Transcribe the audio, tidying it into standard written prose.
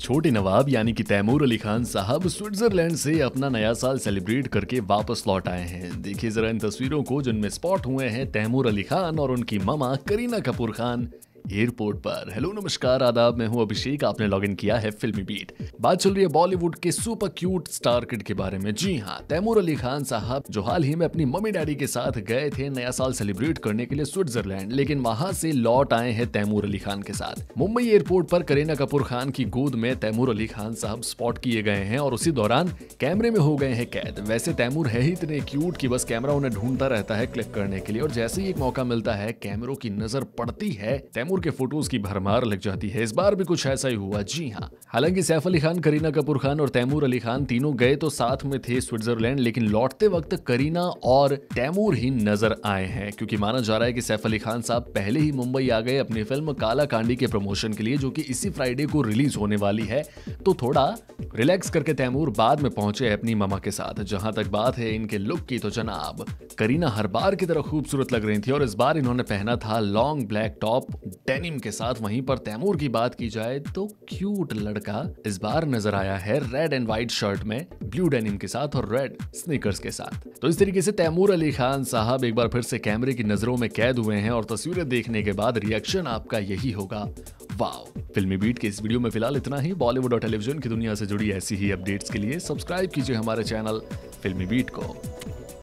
छोटे नवाब यानी कि तैमूर अली खान साहब स्विट्जरलैंड से अपना नया साल सेलिब्रेट करके वापस लौट आए हैं। देखिए जरा इन तस्वीरों को जिनमें स्पॉट हुए हैं तैमूर अली खान और उनकी मामा करीना कपूर खान एयरपोर्ट पर। हेलो नमस्कार आदाब, मैं हूं अभिषेक, आपने लॉग इन किया है फिल्मी बीट। बात चल रही है बॉलीवुड के सुपर क्यूट स्टार किड के बारे में। जी हां, तैमूर अली खान साहब जो हाल ही में अपनी मम्मी डैडी के साथ गए थे नया साल सेलिब्रेट करने के लिए स्विट्जरलैंड, लेकिन वहां से लौट आए हैं तैमूर अली खान के साथ। मुंबई एयरपोर्ट पर करीना कपूर खान की गोद में तैमूर अली खान साहब स्पॉट किए गए हैं और उसी दौरान कैमरे में हो गए हैं कैद। वैसे तैमूर है ही इतने क्यूट कि बस कैमरा उन्हें ढूंढता रहता है क्लिक करने के लिए, और जैसे ही एक मौका मिलता है कैमरों की नजर पड़ती है तैमूर के फोटोज की भरमार लग जाती है। इस बार भी कुछ ऐसा ही हुआ। जी हां, हालांकि सैफ अली खान, करीना कपूर खान और तैमूर अली खान तीनों गए तो साथ में थे स्विट्जरलैंड, लेकिन लौटते वक्त करीना और तैमूर ही नजर आए हैं, क्योंकि माना जा रहा है कि सैफ अली खान साहब पहले ही मुंबई आ गए अपनी फिल्म कालाकांडी के प्रमोशन के लिए, जो कि इसी फ्राइडे को रिलीज होने वाली है। तो थोड़ा रिलैक्स करके तैमूर बाद में पहुंचे अपनी मामा के साथ। जहां तक बात है इनके लुक की, तो जनाब करीना हर बार की तरह खूबसूरत लग रही थी और इस बार इन्होंने पहना था लॉन्ग ब्लैक टॉप डेनिम के साथ। वहीं पर तैमूर की बात की जाए तो क्यूट लड़का इस बार नजर आया है रेड एंड व्हाइट शर्ट में, ब्लू डेनिम के साथ और रेड स्नीकर्स के साथ। तो इस तरीके से तैमूर अली खान साहब एक बार फिर से कैमरे की नजरों में कैद हुए हैं और तस्वीरें देखने के बाद रिएक्शन आपका यही होगा, वाओ। फिल्मी बीट के इस वीडियो में फिलहाल इतना ही। बॉलीवुड और टेलीविजन की दुनिया से जुड़ी ऐसी ही अपडेट्स के लिए सब्सक्राइब कीजिए हमारे चैनल फिल्मी बीट को।